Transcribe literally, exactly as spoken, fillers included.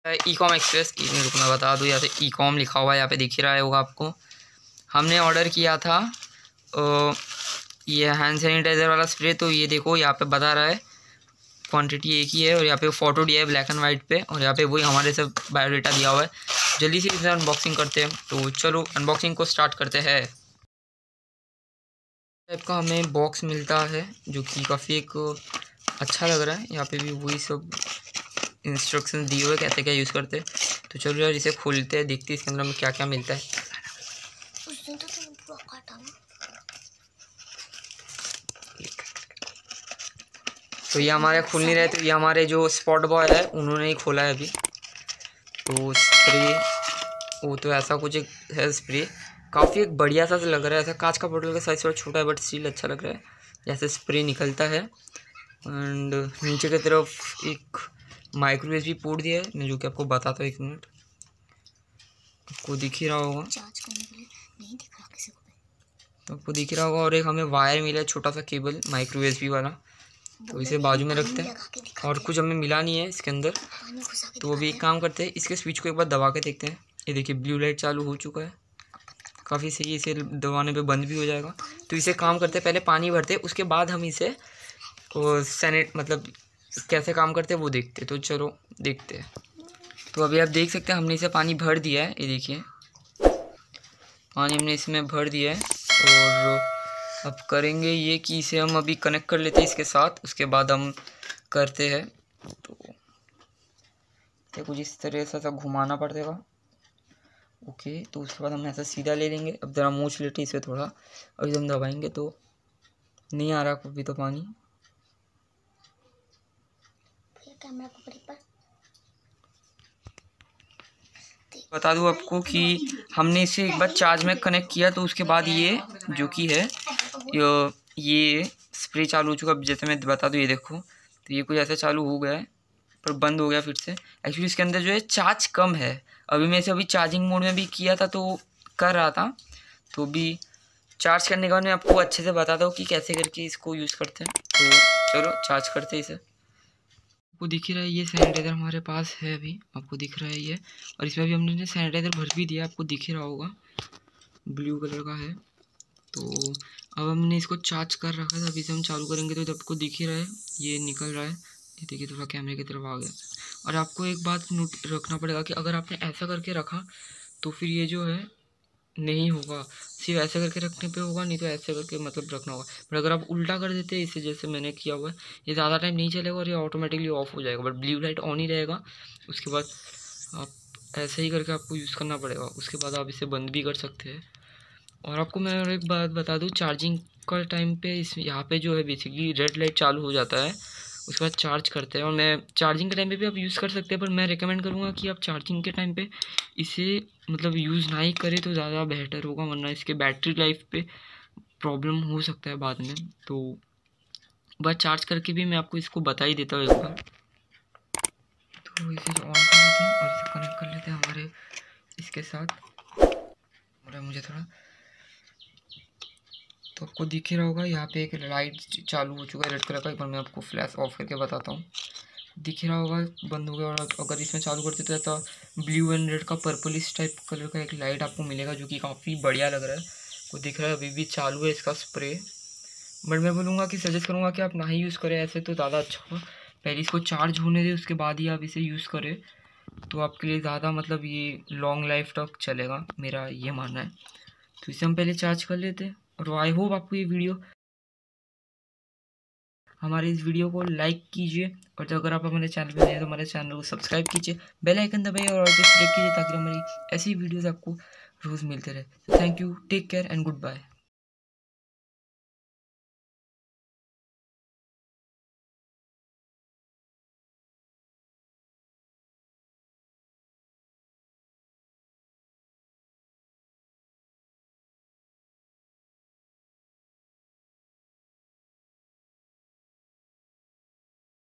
E com express की रुकना बता दूँ, यहाँ पे ई कॉम लिखा हुआ है, यहाँ पे दिख ही रहा होगा आपको। हमने ऑर्डर किया था ओ, ये हैंड सैनिटाइज़र वाला स्प्रे। तो ये देखो यहाँ पे बता रहा है क्वांटिटी एक ही है, और यहाँ पे फ़ोटो दिया है ब्लैक एंड वाइट पे, और यहाँ पे वही हमारे सब बायोडाटा दिया हुआ है। जल्दी से इसे अनबॉक्सिंग करते हैं। तो चलो अनबॉक्सिंग को स्टार्ट करते हैं। टाइप का हमें बॉक्स मिलता है जो कि काफ़ी एक अच्छा लग रहा है। यहाँ पे भी वही सब इंस्ट्रक्शन दिए हुए कैसे क्या यूज़ करते हैं। तो चलो यार इसे खोलते हैं, देखते हैं इसके अंदर हमें क्या क्या मिलता है। तो ये हमारे खुल नहीं रहे, तो ये हमारे जो स्पॉट बॉय है उन्होंने ही खोला है अभी। तो स्प्रे वो तो ऐसा कुछ एक है स्प्रे, काफ़ी एक बढ़िया सा लग रहा है। ऐसा कांच का बोतल का साइज थोड़ा छोटा है बट स्टील अच्छा लग रहा है, जैसे स्प्रे निकलता है। एंड नीचे की तरफ एक माइक्रो यूएसबी पोर्ट दिया है, मैं जो कि आपको बताता हूँ। एक मिनट, आपको दिख ही रहा होगा, नहीं दिख रहा किसी को, तो आपको दिख रहा होगा। और एक हमें वायर मिला है, छोटा सा केबल माइक्रो यूएसबी वाला। तो इसे बाजू में रखते हैं, और कुछ हमें मिला नहीं है इसके अंदर। तो अभी एक काम करते हैं, इसके स्विच को एक बार दबा के देखते हैं। ये देखिए ब्लू लाइट चालू हो चुका है, काफ़ी सही। इसे दबाने पे बंद भी हो जाएगा। तो इसे काम करते हैं, पहले पानी भरते हैं, उसके बाद हम इसे सैनिट मतलब कैसे काम करते हैं वो देखते हैं। तो चलो देखते हैं। तो अभी आप देख सकते हैं हमने इसे पानी भर दिया है, ये देखिए पानी हमने इसमें भर दिया है। और अब करेंगे ये कि इसे हम अभी कनेक्ट कर लेते हैं इसके साथ, उसके बाद हम करते हैं। तो ये कुछ इस तरह से ऐसा घुमाना पड़ेगा। ओके, तो उसके बाद हम ऐसा सीधा ले लेंगे। अब ज़रा मूछ लेते इसे थोड़ा, और इसे हम दबाएंगे तो नहीं आ रहा अभी तो पानी। बता दूं आपको कि हमने इसे एक बार चार्ज में कनेक्ट किया, तो उसके बाद ये जो कि है ये, ये स्प्रे चालू हो चुका। अब जैसे मैं बता दूं, ये देखो, तो ये कुछ ऐसा चालू हो गया है पर बंद हो गया फिर से। एक्चुअली इसके अंदर जो है चार्ज कम है। अभी मैं इसे अभी चार्जिंग मोड में भी किया था तो कर रहा था। तो अभी चार्ज करने के बाद मैं आपको अच्छे से बताता हूँ कि कैसे करके इसको यूज़ करते हैं। तो चलो चार्ज करते हैं इसे। आपको दिख ही रहा है ये सैनिटाइज़र हमारे पास है अभी, आपको दिख रहा है ये। और इसमें भी हमने सैनिटाइज़र भर भी दिया, आपको दिख ही रहा होगा, ब्लू कलर का है। तो अब हमने इसको चार्ज कर रखा था, अभी से हम चालू करेंगे तो आपको दिख ही रहा है ये निकल रहा है। ये देखिए थोड़ा कैमरे की तरफ आ गया। और आपको एक बात नोट रखना पड़ेगा कि अगर आपने ऐसा करके रखा तो फिर ये जो है नहीं होगा, सिर्फ ऐसे करके रखने पे होगा, नहीं तो ऐसे करके मतलब रखना होगा। पर अगर आप उल्टा कर देते हैं इसे, जैसे मैंने किया हुआ है, ये ज़्यादा टाइम नहीं चलेगा और ये ऑटोमेटिकली ऑफ हो जाएगा, बट ब्लू लाइट ऑन ही रहेगा। उसके बाद आप ऐसे ही करके आपको यूज़ करना पड़ेगा, उसके बाद आप इसे बंद भी कर सकते हैं। और आपको मैं और एक बात बता दूँ, चार्जिंग का टाइम पे इस यहाँ पे जो है बेसिकली रेड लाइट चालू हो जाता है, उसके बाद चार्ज करते हैं। और मैं चार्जिंग के टाइम पे भी आप यूज़ कर सकते हैं, पर मैं रिकमेंड करूँगा कि आप चार्जिंग के टाइम पे इसे मतलब यूज़ ना ही करें तो ज़्यादा बेहतर होगा, वरना इसके बैटरी लाइफ पे प्रॉब्लम हो सकता है बाद में। तो बस चार्ज करके भी मैं आपको इसको बता ही देता हूँ एक बार। तो इसे ऑन कर लेते हैं और इसे कनेक्ट कर लेते हैं हमारे इसके साथ। और मुझे थोड़ा, तो आपको दिख ही रहा होगा यहाँ पे एक लाइट चालू हो चुका है रेड कलर का। एक बार मैं आपको फ्लैश ऑफ करके बताता हूँ, दिख ही रहा होगा बंद हो गया। और अगर इसमें चालू करते तो ऐसा ब्लू एंड रेड का पर्पलिश टाइप कलर का एक लाइट आपको मिलेगा, जो कि काफ़ी बढ़िया लग रहा है। वो दिख रहा है अभी भी चालू है इसका स्प्रे। बट मैं बोलूँगा कि सजेस्ट करूँगा कि आप ना ही यूज़ करें ऐसे, तो ज़्यादा अच्छा हो। पहले इसको चार्ज होने दें, उसके बाद ही आप इसे यूज़ करें, तो आपके लिए ज़्यादा मतलब ये लॉन्ग लाइफ तक चलेगा, मेरा ये मानना है। तो इसे हम पहले चार्ज कर लेते हैं। और आई होप आपको ये वीडियो, हमारे इस वीडियो को लाइक कीजिए, और अगर आप हमारे चैनल पर नए हैं तो हमारे चैनल को सब्सक्राइब कीजिए, बेल आइकन दबाइए और ऑल पे क्लिक कीजिए, ताकि हमारी ऐसी वीडियोस आपको रोज़ मिलते रहे। Thank you, take care and good bye.